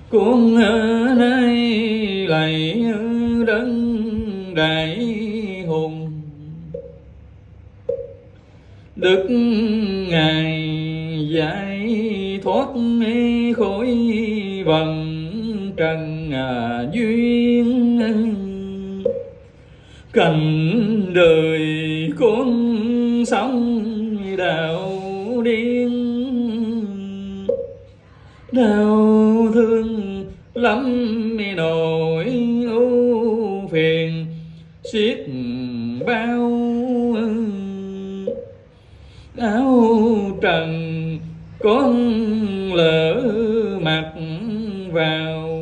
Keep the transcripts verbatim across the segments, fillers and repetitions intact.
Con nay lạy đấng đại hùng, đức ngài giải thoát khỏi vần trần duyên. Cảnh đời con sống đạo điên, đau thương lắm nỗi ưu phiền xiết bao. Áo trần con lỡ mặc vào,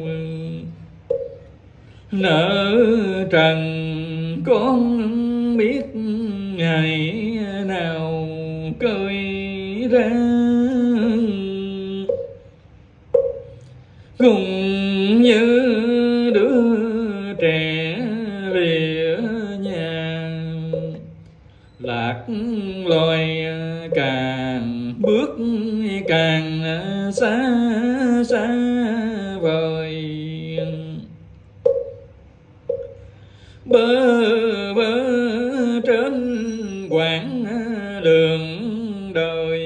nợ trần con biết ngày nào cơi ra. Cùng như đứa trẻ lìa nhà, lạc loài càng bước càng xa xa vời. Bơ vơ trên quãng đường đời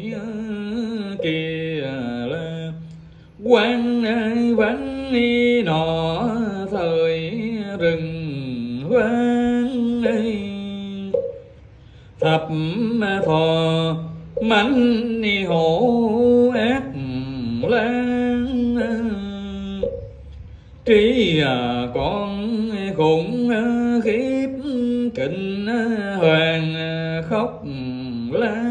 kia là quan ai vắng nọ thời rừng vang. Thập thò mãnh hổ ác lang, trí con khủng khiếp kình hoàng khóc la.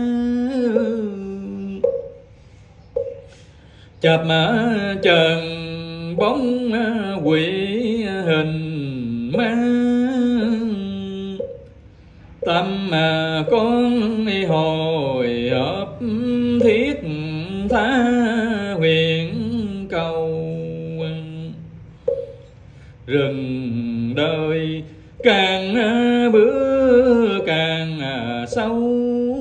Chập trần bóng quỷ hình ma, tâm mà con hồi hộp thiết tha huyền cầu. Rừng đời càng bữa càng sâu,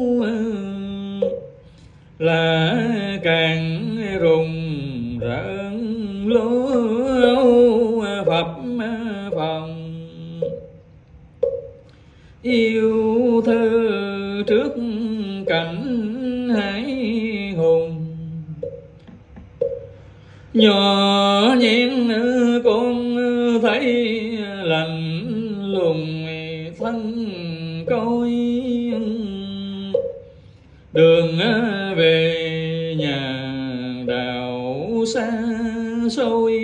là càng rùng rợn lố phập phòng. Yêu thơ trước cảnh hải hùng, nhỏ nhen con thấy lạnh lùng thân coi. Đường về nhà đào xa xôi,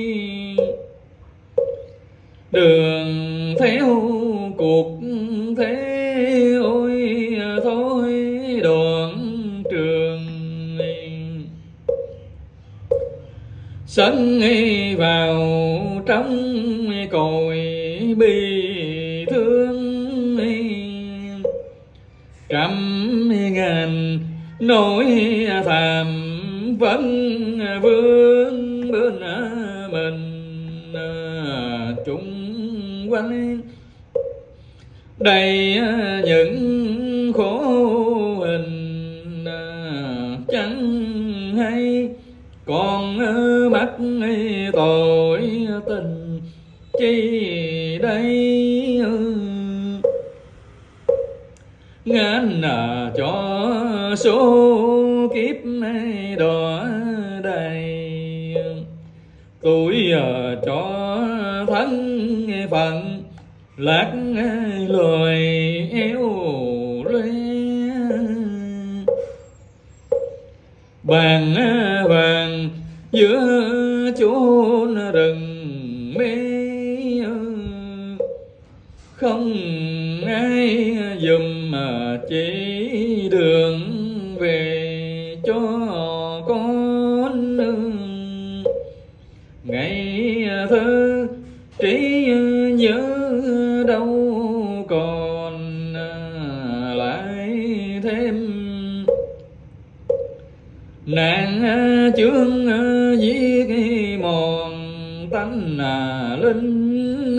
đường theo cuộc thế ôi thôi đoạn trường. Sân vào trong cội bi thương, trăm ngàn nỗi thảm vẫn vương bên mình chung quanh. Đầy những khổ hình chẳng hay, còn mắt tội tình chi đây. Ngàn cho số kiếp đỏ đầy, tuổi cho thân phận lạc loài éo le. Bàn vàng giữa chốn rừng mê, không ai dùm mà chỉ đường về cho con. Ngày thơ trí nhớ đâu còn lại thêm, nàng chương viết mòn tánh linh.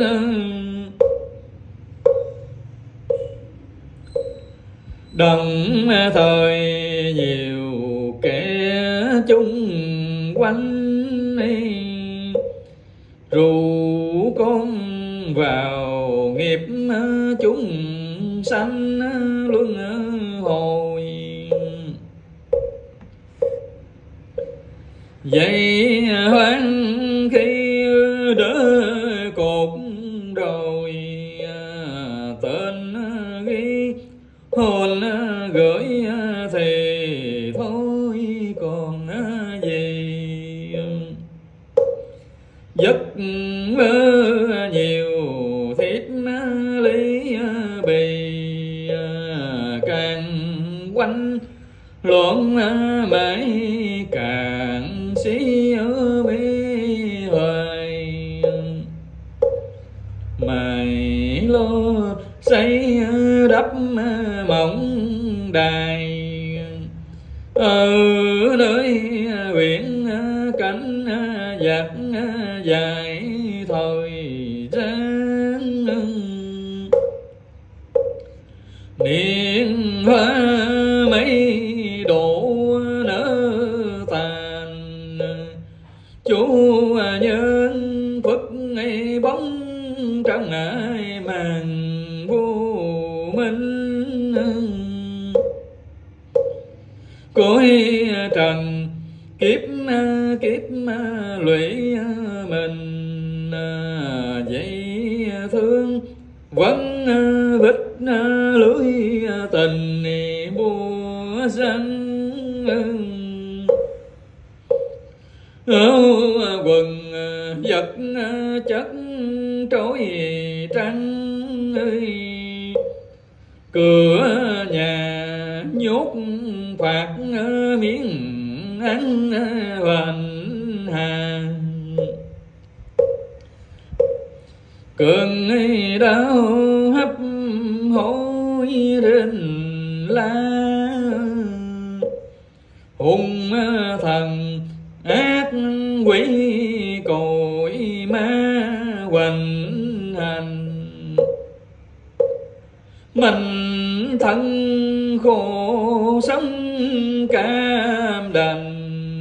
Đồng thời nhiều kẻ chung quanh, rủ con vào nghiệp chúng sanh luân hồi. Vậy hoan khi đỡ cột rồi, tên ghi hồn gửi thì thôi còn gì. Giấc mơ nhiều thiết lý bì, càng quanh loạn mãi càng xí ở bề hoài. Mày lo xây đắp mỏng đài, ở nơi biển cảnh dạt dài thời gian. Niên hoa mấy độ nở tàn, chú nhân phật bóng trong ai màn vô minh. Cõi trần kiếp kiếp lụy mình, vậy thương vẫn vít lưới tình bùa danh. Áo quần vật chất trối trắng ơi, cửa nhà nhốt phạt miếng ăn hoành hà. Cơn đau hấp hối rình la, hung thần ác quỷ cội ma hoành hành. Mình thân khổ sống cam đành,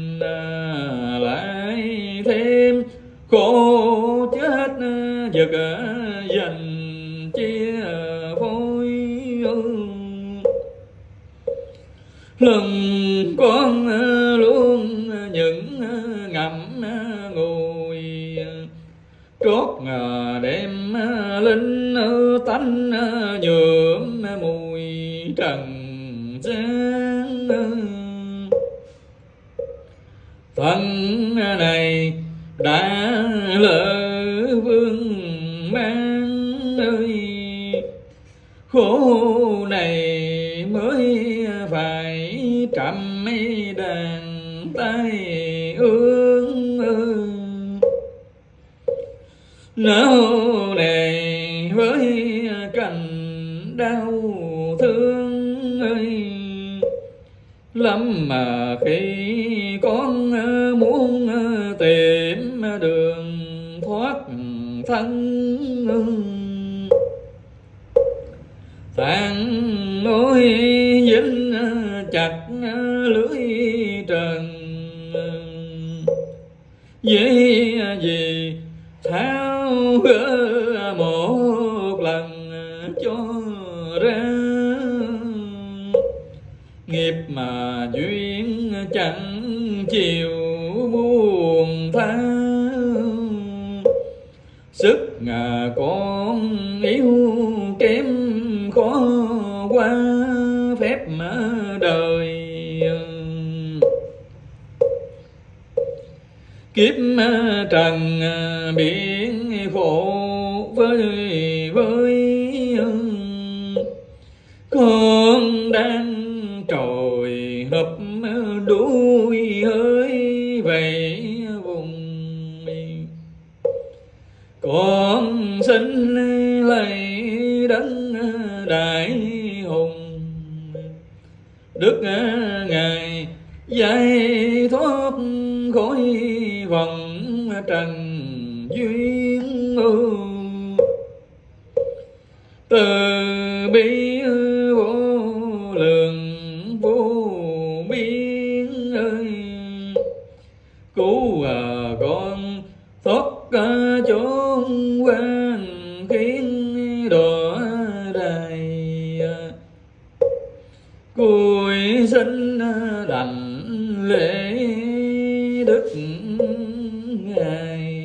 lại thêm khổ chết giật dành chia phôi. Lần con luôn những ngậm ngùi, trót ngờ đêm linh tánh nhuộm mùi trần gian. Thân này đã lỡ vương mang ơi, khổ này mới phải trầm đàn tay ương ương. Não này với cảnh đau thương ơi, lắm mà khi con muốn tìm đường thoát thân. Tàn mối dính chặt lưới trần, với gì tháo gỡ một lần cho ra. Nghiệp mà duyên chẳng chịu buồn tha, sức ngà con yếu kém khó qua phép mà đời. Kiếp trần biển khổ với với, con đang trồi hấp đuôi hơi về vùng. Con xin lấy đấng đại hùng, đức ngài giải thoát khỏi vòng trần duyên. Từ bi vô lượng vô biên ơi, cứu à con thoát chốn quan khiến đỏ đài. Cùi sinh đảnh lễ đức ngài